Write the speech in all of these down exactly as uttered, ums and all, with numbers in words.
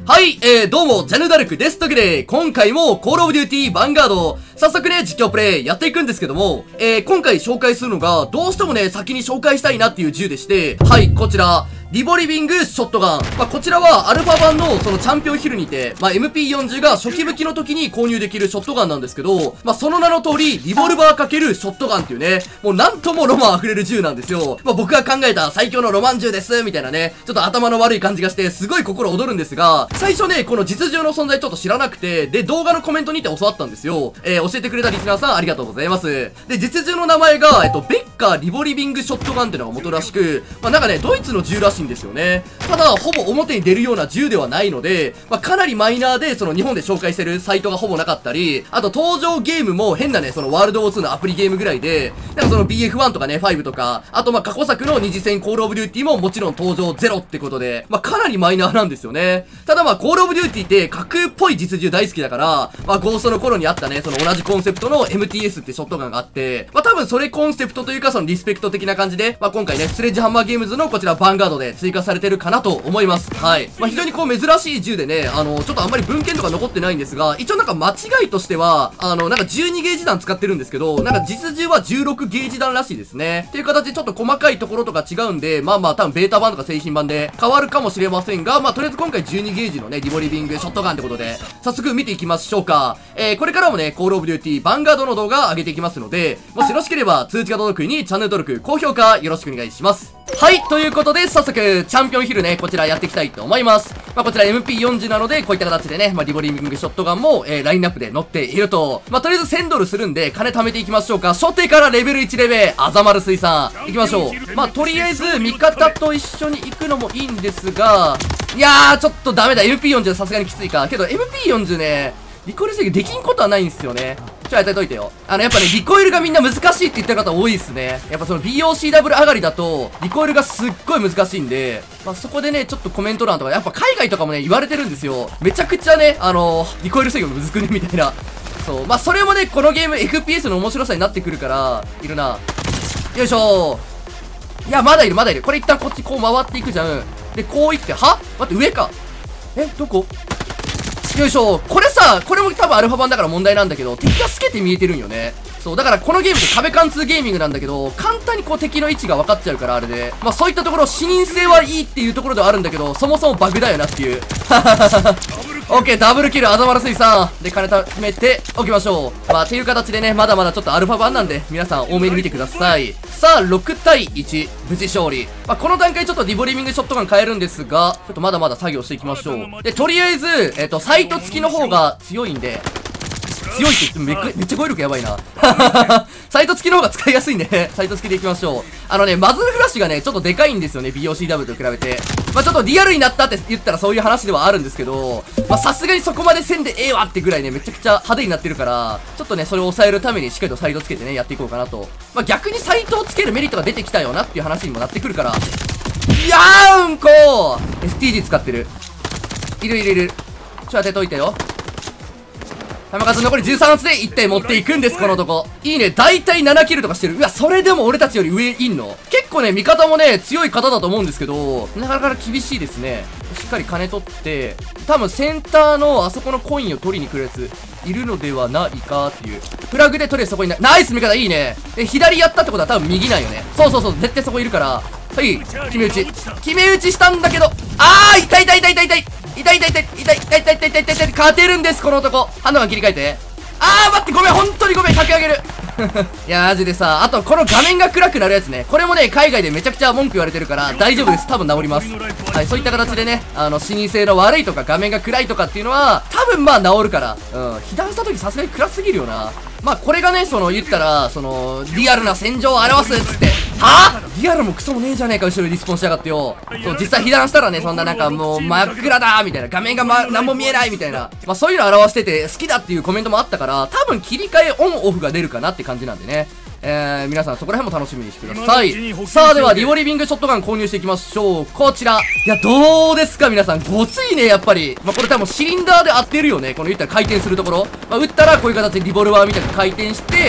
はい、えー、どうも、ジャヌダルクです。というわけで、今回も、コールオブデューティーヴァンガード、早速ね、実況プレイやっていくんですけども、えー、今回紹介するのが、どうしてもね、先に紹介したいなっていう銃でして、はい、こちら、リボリビングショットガン。まあ、こちらはアルファ版のそのチャンピオンヒルにて、まあ、エムピーよんじゅう が初期武器の時に購入できるショットガンなんですけど、まあ、その名の通り、リボルバー×ショットガンっていうね、もうなんともロマン溢れる銃なんですよ。まあ、僕が考えた最強のロマン銃です、みたいなね、ちょっと頭の悪い感じがして、すごい心躍るんですが、最初ね、この実銃の存在ちょっと知らなくて、で、動画のコメントにて教わったんですよ。えー、教えてくれたリスナーさんありがとうございます。で、実銃の名前が、えっと、ベッカーリボリビングショットガンっていうのが元らしく、まあ、なんかね、ドイツの銃らしいんですよね。ただ、ほぼ表に出るような銃ではないので、まあ、かなりマイナーで、その日本で紹介してるサイトがほぼなかったり、あと登場ゲームも変なね、そのワールドウォーツーのアプリゲームぐらいで、なんかその ビーエフワン とかね、ファイブとか、あとまあ過去作の二次戦コールオブデューティーももちろん登場ゼロってことで、まあかなりマイナーなんですよね。ただまあコールオブデューティーって架空っぽい実銃大好きだから、まあゴーストの頃にあったね、その同じコンセプトの エムティーエス ってショットガンがあって、まあ多分それコンセプトというかそのリスペクト的な感じで、まあ今回ね、スレッジハンマーゲームズのこちらヴァンガードで追加されてるかなと思います。はい。まあ、非常にこう珍しい銃でね、あの、ちょっとあんまり文献とか残ってないんですが、一応なんか間違いとしては、あの、なんかじゅうにゲージ弾使ってるんですけど、なんか実銃はじゅうろくゲージ弾らしいですね。っていう形でちょっと細かいところとか違うんで、まあまあ多分ベータ版とか製品版で変わるかもしれませんが、まあとりあえず今回じゅうにゲージのね、リボリビングショットガンってことで、早速見ていきましょうか。えー、これからもね、コールオブデューティーヴァンガードの動画上げていきますので、もしよろしければ通知が届くようにチャンネル登録、高評価よろしくお願いします。はい、ということで早速、チャンピオンヒルね、こちらやっていきたいと思います。まあ、こちら エムピーよんじゅう なので、こういった形でね、まあ、リボリビングショットガンも、えー、ラインナップで載っていると。まあ、とりあえずせんドルするんで、金貯めていきましょうか。初手からレベルいちレベ、あざまる水産。行きましょう。まあ、とりあえず、味方と一緒に行くのもいいんですが、いやー、ちょっとダメだ。エムピーよんじゅう さすがにきついか。けど、エムピーよんじゅう ね、リコイル制御できんことはないんですよね。ちょ、やってといてよ。あの、やっぱね、リコイルがみんな難しいって言ってる方多いですね。やっぱその ビーオーシーダブリュー 上がりだと、リコイルがすっごい難しいんで、まあ、そこでね、ちょっとコメント欄とか、やっぱ海外とかもね、言われてるんですよ。めちゃくちゃね、あのー、リコイル制御むずくね、みたいな。そう。まあ、それもね、このゲーム エフピーエス の面白さになってくるから、いるな。よいしょー。いや、まだいる、まだいる。これ一旦こっちこう回っていくじゃん。で、こう行って、は待って、上か。え、どこよいしょ。これさ、これも多分アルファ版だから問題なんだけど、敵が透けて見えてるんよね。そう、だからこのゲームって壁貫通ゲーミングなんだけど、簡単にこう敵の位置が分かっちゃうから、あれで。まあそういったところ、視認性はいいっていうところではあるんだけど、そもそもバグだよなっていう。オッケー、ダブルキル、あざまる水産。で、金貯めておきましょう。まあ、っていう形でね、まだまだちょっとアルファ版なんで、皆さん多めに見てください。さあ、ろくたいいち、無事勝利。まあ、この段階ちょっとリボリビングショットガン変えるんですが、ちょっとまだまだ作業していきましょう。で、とりあえず、えっと、サイト付きの方が強いんで、強いって言ってもめっ, めっちゃ語彙力やばいな。サイト付きの方が使いやすいんで、ね、サイト付きでいきましょう。あのね、マズルフラッシュがね、ちょっとでかいんですよね、ビーオーシーダブリュー と比べて。まあちょっとリアルになったって言ったらそういう話ではあるんですけど、まあさすがにそこまでせんでええわってぐらいね、めちゃくちゃ派手になってるから、ちょっとね、それを抑えるためにしっかりとサイトつけてね、やっていこうかなと。まあ逆にサイトをつけるメリットが出てきたよなっていう話にもなってくるから。やーんこー エスティージー 使ってる。いるいるいる。ちょっと当てといてよ。球数残りじゅうさん発でいってん持っていくんです、この男。いいね。だいたいななキルとかしてる。うわ、それでも俺たちより上いんの？結構ね、味方もね、強い方だと思うんですけど、なかなか厳しいですね。しっかり金取って、多分センターのあそこのコインを取りに来るやつ、いるのではないかっていう。フラグでとりあえずそこにな、ナイス味方いいね。え、左やったってことは多分右なんよね。そうそうそう、絶対そこいるから。はい、決め打ち。決め打ちしたんだけど、あー、痛い痛い痛い痛い痛い。痛い痛い痛い痛い痛い痛い痛い痛い痛い痛い。勝てるんです、この男。ハンドガン切り替えて。あー、待って、ごめん、本当にごめん、ひゃくあげる。いやー、マジでさ、あと、この画面が暗くなるやつね。これもね、海外でめちゃくちゃ文句言われてるから、大丈夫です。多分治ります。はい、そういった形でね、あの、視認性の悪いとか、画面が暗いとかっていうのは、多分まあ治るから。うん、被弾した時さすがに暗すぎるよな。まあ、これがね、その、言ったら、その、リアルな戦場を表すっつって、はぁリアルもクソもねえじゃねえか、後ろにリスポンしやがってよ。そう、実際被弾したらね、そんななんかもう、真っ暗だーみたいな、画面がま、なんも見えないみたいな。まあ、そういうの表してて、好きだっていうコメントもあったから、多分切り替えオンオフが出るかなって感じなんでね。えー、皆さんそこら辺も楽しみにしてください。さあ、では、リボリビングショットガン購入していきましょう。こちら。いや、どうですか皆さん。ごついね、やっぱり。まあ、これ多分シリンダーで合ってるよね。この言ったら回転するところ。まあ、撃ったらこういう形でリボルバーみたいに回転して、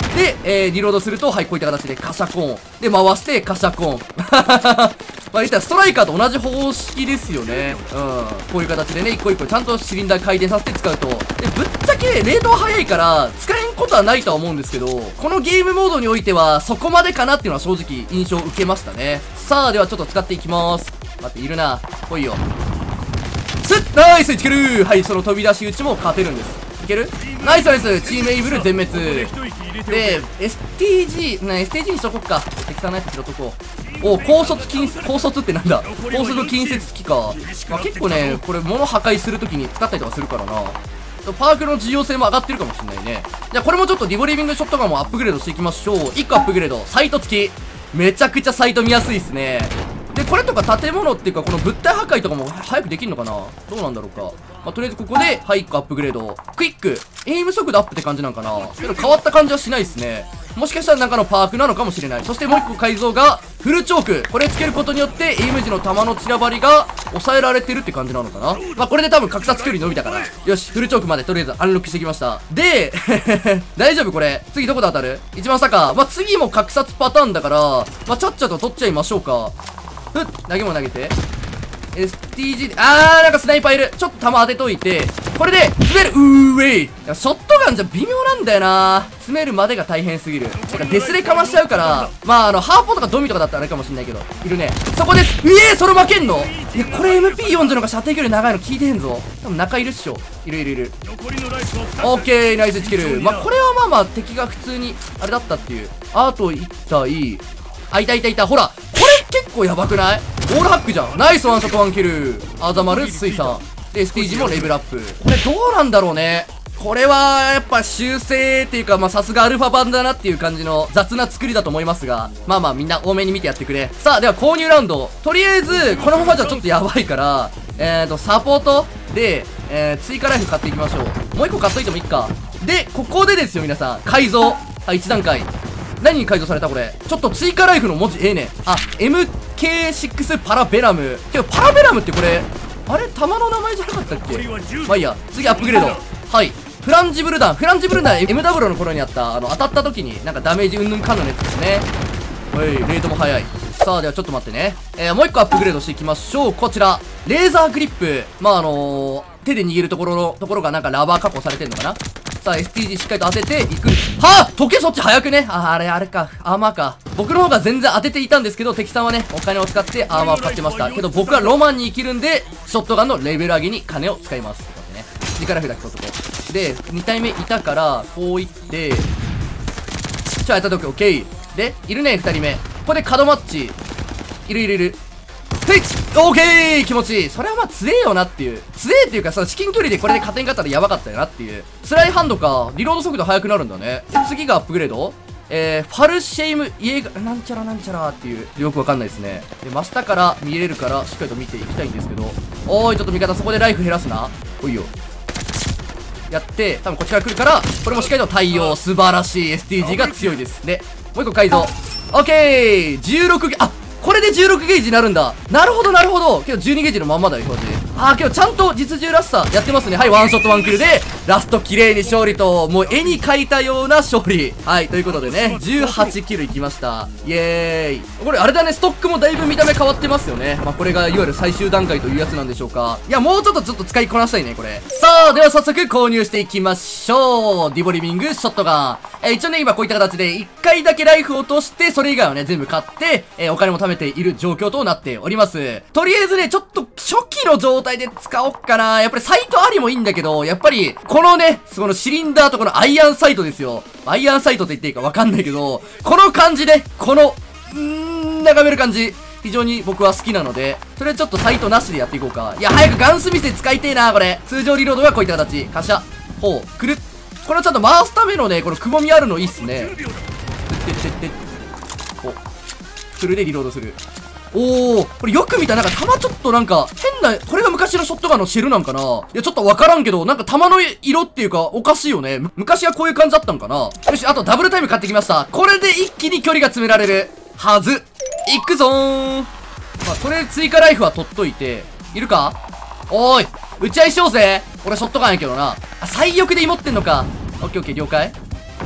で、えー、リロードすると、はい、こういった形でカシャコーン。で、回して、カシャコーン。まあ、言ったらストライカーと同じ方式ですよね。うん。こういう形でね、一個一個ちゃんとシリンダー回転させて使うと。で、ぶっちゃけ、レートは早いから、使えんことはないとは思うんですけど、このゲームモードにおいては、そこまでかなっていうのは正直印象を受けましたね。さあ、ではちょっと使っていきます。待って、いるな。来いよ。スッナイスいける。はい、その飛び出し打ちも勝てるんです。いけるナイスナイス。チームエイブル全滅。で、エスティージー、な、エスティージー にしとこっか。適当なやつ拾っとこう。お、高卒近、高卒ってなんだ高速近接機か。まあ、結構ね、これ物破壊するときに使ったりとかするからな。パークの重要性も上がってるかもしれないね。じゃあこれもちょっとリボリビングショットガンもアップグレードしていきましょう。いっこアップグレード。サイト付き。めちゃくちゃサイト見やすいっすね。で、これとか建物っていうか、この物体破壊とかも早くできるのかな。どうなんだろうか。まあ、とりあえずここで、はい、いっこアップグレード。クイック。エイム速度アップって感じなんかな。けど変わった感じはしないですね。もしかしたら中のパークなのかもしれない。そしてもういっこ改造が、フルチョーク。これつけることによって、エイム時の弾の散らばりが抑えられてるって感じなのかな。まあ、これで多分格殺距離伸びたから。よし、フルチョークまでとりあえずアンロックしてきました。で、大丈夫これ。次どこで当たる？一番下か。まあ、次も格殺パターンだから、まあ、ちゃっちゃと取っちゃいましょうか。ふっ、投げも投げて。エスティージー、あー、なんかスナイパーいる。ちょっと弾当てといて、これで、詰める、うーウェイ。いや、ショットガンじゃ微妙なんだよな。詰めるまでが大変すぎる。てか、デスレかましちゃうから、まあ、あの、ハーポとかドミとかだったらあれかもしんないけど、いるね。そこです。うえー、それ負けんの？いや、これ エムピーよんじゅう のが射程距離長いの聞いてへんぞ。多分中いるっしょ。いるいるいる。オッケー、ナイスチキル。まあ、これはまあまあ、敵が普通に、あれだったっていう。あといったい、あ、いたいたいた。ほら、これ結構やばくない？オールハックじゃん。ナイスワンショットワンキル。あざまる水さん。で、ステージもレベルアップ。これどうなんだろうね。これは、やっぱ修正っていうか、まあ、さすがアルファ版だなっていう感じの雑な作りだと思いますが、まあまあみんな多めに見てやってくれ。さあ、では購入ラウンド。とりあえず、このままじゃちょっとやばいから、えーと、サポートで、えー、追加ライフ買っていきましょう。もう一個買っといてもいいか。で、ここでですよ、皆さん。改造。はい、いち段階。何に改造されたこれ。ちょっと追加ライフの文字ええねん。あ、エムケーシックス パラベラム。けど、パラベラムってこれ、あれ弾の名前じゃなかったっけ？まあいいや。次アップグレード。はい。フランジブル弾。フランジブル弾 エムダブリュー の頃にあった、あの、当たった時に、なんかダメージうんぬんかんぬんのやつですね。はい、レートも早い。さあ、ではちょっと待ってね。えー、もう一個アップグレードしていきましょう。こちら。レーザーグリップ。まあ、あのー、手で握るところの、ところがなんかラバー加工されてんのかな。さあ、エスティージー しっかりと当てていく。はぁ、時計そっち早くね。あ、あれ、あれか。アーマーか。僕の方が全然当てていたんですけど、敵さんはね、お金を使ってアーマーを買ってました。けど僕はロマンに生きるんで、ショットガンのレベル上げに金を使います。ってね。力札だけ取っとこう。で、に体目いたから、こういって、ちょ、やったとき、オッケー。で、いるね、ふたりめ。ここで角マッチ。いるいるいる。スイッチオーケー気持ちいい。それはまあ強えよなっていう。強えっていうかさ、至近距離でこれで勝てんかったらやばかったよなっていう。スライハンドか、リロード速度速くなるんだね。で、次がアップグレードえー、ファルシェイム、イエガ、なんちゃらなんちゃらっていう、よくわかんないですね。で、真下から見れるから、しっかりと見ていきたいんですけど。おーい、ちょっと味方そこでライフ減らすな。おいよ。やって、多分こっちから来るから、これもしっかりと対応。素晴らしい。エスティージー が強いです。で、もう一個改造。オッケー !じゅうろく ゲージ、あこれでじゅうろくゲージになるんだ。なるほど、なるほど。けどじゅうにゲージのまんまだよ、表示。あー、けどちゃんと実銃らしさやってますね。はい、ワンショットワンキルで、ラスト綺麗に勝利と、もう絵に描いたような勝利。はい、ということでね、じゅうはちキルいきました。イエーイ。これあれだね、ストックもだいぶ見た目変わってますよね。まあ、これがいわゆる最終段階というやつなんでしょうか。いや、もうちょっとちょっと使いこなしたいね、これ。さあ、では早速購入していきましょう。ディボリビングショットガン。えー、一応ね、今こういった形でいっかいだけライフを落として、それ以外はね、全部買って、えー、お金も貯めている状況となっております。とりあえずね、ちょっと初期の状態で使おっかな。やっぱりサイトありもいいんだけど、やっぱり、このね、そのシリンダーとこのアイアンサイトですよ。アイアンサイトって言っていいかわかんないけど、この感じで、この、うーん、眺める感じ。非常に僕は好きなので、それちょっとサイトなしでやっていこうか。いや、早くガンスミスで使いてえな、これ。通常リロードがこういった形。カシャ。ほう。くるっ。これをちゃんと回すためのね、このくぼみあるのいいっすね。てってってって。お。フルでリロードする。おー、これよく見たらなんか弾ちょっとなんか変な、これが昔のショットガンのシェルなんかな。いや、ちょっとわからんけど、なんか弾の色っていうかおかしいよね。昔はこういう感じだったんかな。よし、あとダブルタイム買ってきました。これで一気に距離が詰められるはず。いくぞー。まあ、とりあえず追加ライフは取っといて。いるか？おーい、打ち合いしようぜ。俺ショットガンやけどな。あ、最翼で芋ってんのか。オッケーオッケー、了解。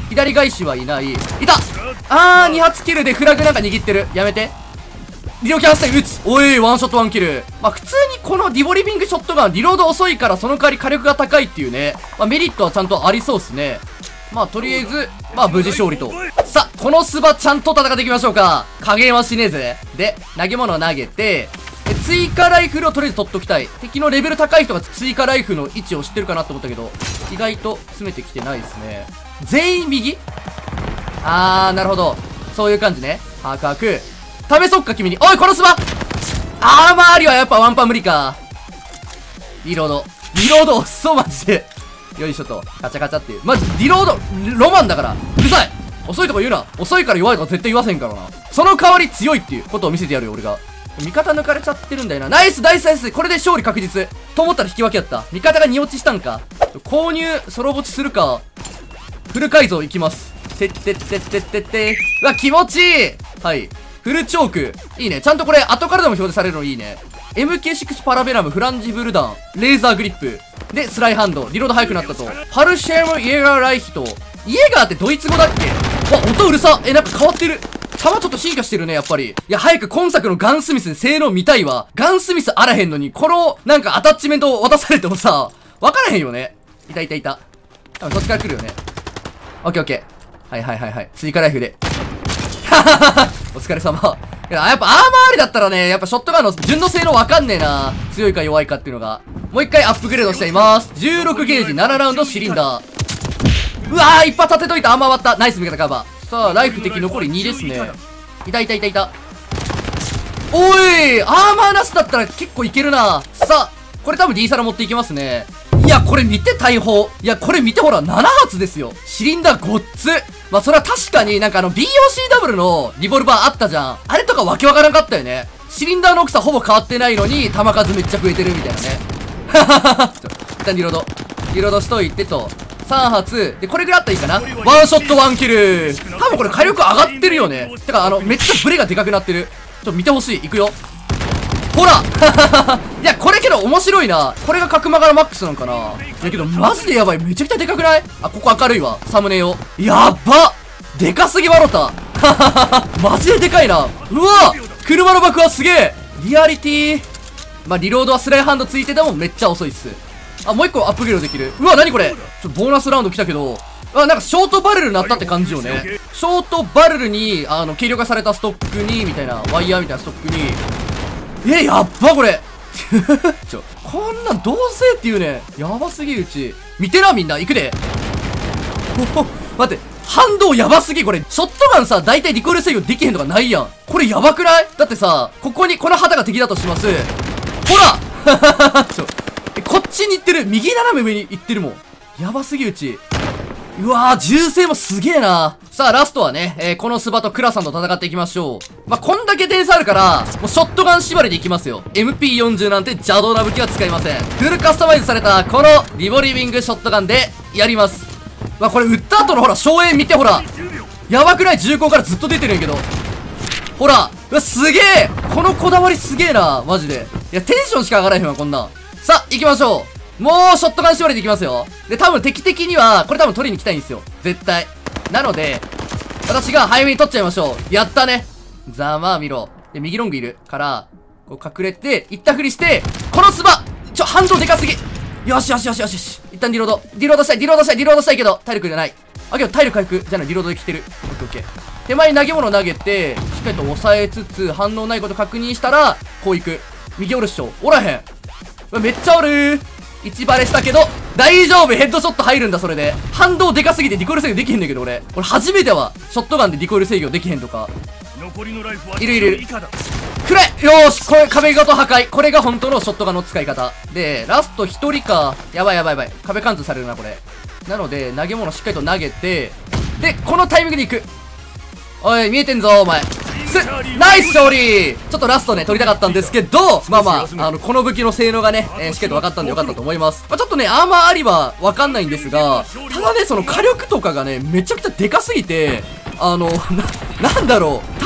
左返しはいない。いた。あー、に発キルでフラグなんか握ってる。やめて。リロキャンスタイ撃つ。おい、ワンショットワンキル。まあ、普通にこのリボリビングショットガン、リロード遅いからその代わり火力が高いっていうね。まあ、メリットはちゃんとありそうっすね。まあ、とりあえず、まあ、無事勝利と。さあ、このスバちゃんと戦っていきましょうか。加減はしねえぜ。で、投げ物を投げて、で追加ライフルをとりあえず取っときたい。敵のレベル高い人が追加ライフルの位置を知ってるかなと思ったけど、意外と詰めてきてないですね。全員右？あー、なるほど。そういう感じね。把握。試そっか、君に。おい、このスバアーマーありはやっぱワンパン無理か。リロード。リロード遅そう、マジで。よいしょと。カチャカチャっていう。まじ、リロード、ロマンだから。うるさい遅いとこ言うな。遅いから弱いとか絶対言わせんからな。その代わり強いっていうことを見せてやるよ、俺が。味方抜かれちゃってるんだよな。ナイスナイスナイス。これで勝利確実。と思ったら引き分けやった。味方がに落ちしたんか。購入、ソロ落ちするか。フル改造いきます。てってってってってって。うわ、気持ちいい。はい。フルチョーク。いいね。ちゃんとこれ、後からでも表示されるのいいね。エムケーシックス パラベラム、フランジブル弾、レーザーグリップ。で、スライハンド。リロード速くなったと。パルシェム・イエガー・ライヒト。イエガーってドイツ語だっけ？わ、音うるさ。え、なんか変わってる。弾ちょっと進化してるね、やっぱり。いや、早く今作のガンスミスで性能見たいわ。ガンスミスあらへんのに、この、なんかアタッチメントを渡されてもさ、わからへんよね。いたいたいた。多分そっちから来るよね。オッケーオッケー。はいはいはいはい。追加ライフで。はははは。お疲れ様。いや、やっぱアーマーありだったらね、やっぱショットガンの順の性能わかんねえな。強いか弱いかっていうのが。もう一回アップグレードしています。じゅうろくゲージ、ななラウンドシリンダー。うわー、一発当てといた。アーマー割った。ナイス味方カバー。さあ、ライフ敵残りにですね。いたいたいたいた。おい、アーマーなしだったら結構いけるな。さあ、これ多分 D サラ持っていきますね。いや、これ見て、大砲。いや、これ見てほら、なな発ですよ。シリンダーごっつ。まあ、それは確かになんかあの ビーオーシーダブリュー のリボルバーあったじゃん。あれとかわけわからなかったよね。シリンダーの大きさほぼ変わってないのに、弾数めっちゃ増えてるみたいなね。はははは。一旦リロード。リロードしといてと。さん発。で、これぐらいあったらいいかな。ワンショットワンキル。多分これ火力上がってるよね。てか、あの、めっちゃブレがでかくなってる。ちょっと見てほしい。いくよ。ほらいや、これけど面白いな。これが角曲がるマックスなのかな。いやけど、マジでやばい。めちゃくちゃでかくない？あ、ここ明るいわ。サムネ用。やっば！でかすぎわろた。マジででかいな。うわ！車の爆破すげえ！リアリティ。まあ、リロードはスライハンドついててもめっちゃ遅いっす。あ、もう一個アップグレードできる。うわ、なにこれ？ちょ、ボーナスラウンド来たけど、あ、なんかショートバレルになったって感じよね。ショートバレルに、あの、軽量化されたストックに、みたいな、ワイヤーみたいなストックに。え、やっばこれ。ちょ、こんなん同性っていうね。やばすぎるうち。見てな、みんな。行くで。おほ、待って。反動やばすぎ、これ。ショットガンさ、だいたいリコイル制御できへんとかないやん。これやばくない？だってさ、ここに、この旗が敵だとします。ほらちょ、え、こっちに行ってる。右斜め上に行ってるもん。やばすぎうち。うわぁ、銃声もすげえな。さあ、ラストはね、えー、このスバとクラさんと戦っていきましょう。まあ、こんだけ点差あるから、もうショットガン縛りでいきますよ。エムピーよんじゅう なんて邪道な武器は使いません。フルカスタマイズされた、このリボリビングショットガンでやります。まあ、これ撃った後のほら、硝煙見てほら。やばくない？銃口からずっと出てるんやけど。ほら、うわ、すげえ！このこだわりすげえな、マジで。いや、テンションしか上がらへんわ、こんなん。さあ、行きましょう。もう、ショットガン縛りでいきますよ。で、多分敵的には、これ多分取りに行きたいんですよ。絶対。なので、私が早めに取っちゃいましょう。やったね。ざまあ見ろ。で、右ロングいるから、こう隠れて、行ったふりして、このスバちょ、反動でかすぎよしよしよしよしよし。一旦リロード。リロードしたい、リロードしたい、リロードしたいけど、体力じゃない。あ、けど体力回復じゃない、リロードできてる。オッケーオッケー。手前に投げ物投げて、しっかりと押さえつつ、反応ないこと確認したら、こう行く。右おるっしょ。おらへん。うわ、めっちゃおるー。一バレしたけど、大丈夫。ヘッドショット入るんだ、それで。反動でかすぎてリコイル制御できへんだけど、俺。俺初めては、ショットガンでリコイル制御できへんとか。いるいるいる。くれ！よーし、これ壁ごと破壊。これが本当のショットガンの使い方。で、ラスト一人か。やばいやばいやばい。壁貫通されるな、これ。なので、投げ物しっかりと投げて、で、このタイミングで行く。おい、見えてんぞ、お前。ナイス勝利。ちょっとラストね、取りたかったんですけど、まあまあ、あの、この武器の性能がね、えー、しっかりと分かったんでよかったと思います。まあ、ちょっとね、アーマーありは分かんないんですが、ただね、その火力とかがね、めちゃくちゃでかすぎて、あの、な、なんだろう。多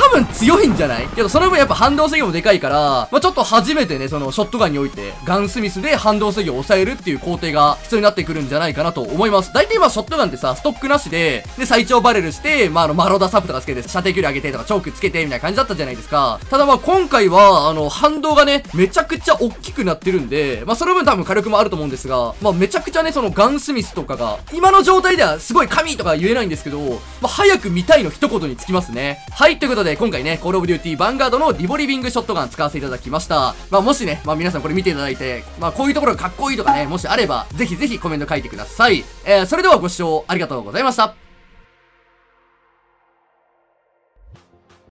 分強いんじゃないけど、その分やっぱ反動制御もでかいから、まあ、ちょっと初めてね、その、ショットガンにおいて、ガンスミスで反動制御を抑えるっていう工程が必要になってくるんじゃないかなと思います。大体まあ、ショットガンってさ、ストックなしで、で、最長バレルして、まあ、あの、マロダサプとかつけて、射程距離上げてとか、チョークつけて、みたいな感じだったじゃないですか。ただまあ、今回は、あの、反動がね、めちゃくちゃ大きくなってるんで、まあ、その分多分火力もあると思うんですが、まあ、めちゃくちゃね、その、ガンスミスとかが、今の状態ではすごい神とか言えないんですけど、まあ、早く見たいの一言につきますね。はい、ということで、今回ね、コールオブデューティーヴァンガードのリボリビングショットガン使わせていただきました。まあ、もしね、まあ、皆さんこれ見ていただいて、まあ、こういうところがかっこいいとかね、もしあれば、ぜひぜひコメント書いてください。えー、それではご視聴ありがとうございました。